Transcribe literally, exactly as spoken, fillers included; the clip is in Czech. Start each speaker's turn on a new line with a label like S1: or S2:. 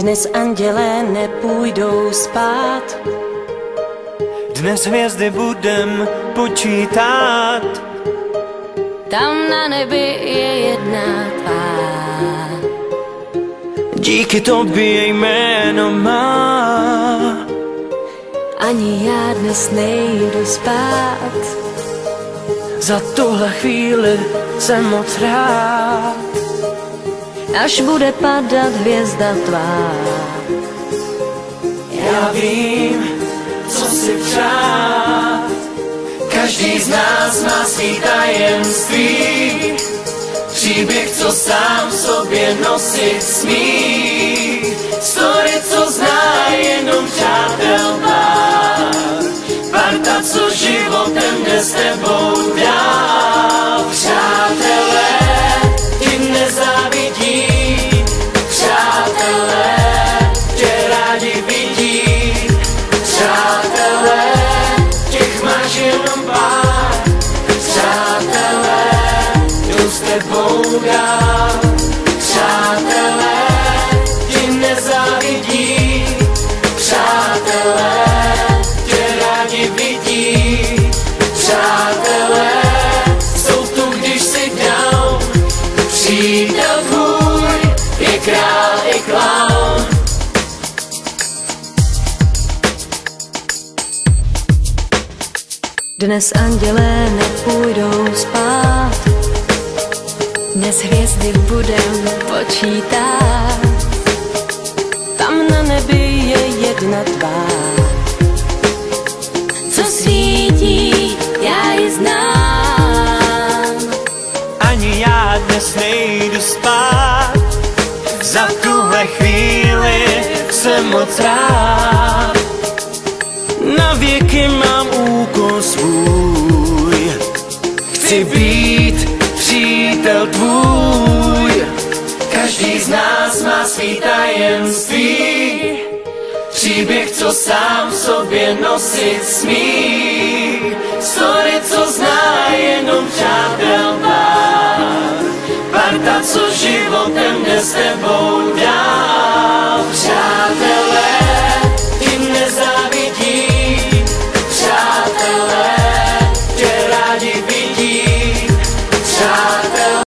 S1: Dnes andělé nepůjdou spát.
S2: Dnes hvězdy budem počítat.
S1: Tam na nebi je jedna tvá.
S2: Díky tobě jméno má.
S1: Ani já dnes nejdu spát.
S2: Za tuhle chvíli jsem moc rád.
S1: Až bude padat hvězda tvá.
S2: Já vím, co si přát. Každý z nás má svý tajemství. Příběh, co sám v sobě nosit smí. Story, co zná jenom přátel pár. Parta, co životem jde s tebou dál. Přátelé ti nezávidí. Přátelé tě rádi vidí. Přátelé těch máš jenom pár. Přátelé jdou s tebou dál. Přátelé ti nezávidí. Přátelé tě rádi vidí. Přátelé jsou tu, když si down. Přítel tvůj je král i klaun.
S1: Dnes andělé nepůjdou spát. Dnes hvězdy budem počítat. Tam na nebi je jedna tvá. Co svítí, já ji znám.
S2: Ani já dnes nejdu spát. Za tuhle chvíli jsem moc rád. Na věky mám úkol svůj. Chci být přítel tvůj. Každý z nás má svý tajemství. Příběh, co sám v sobě nosit smí. Story, co zná jenom přátel pár. Parta, co životem jde s tebou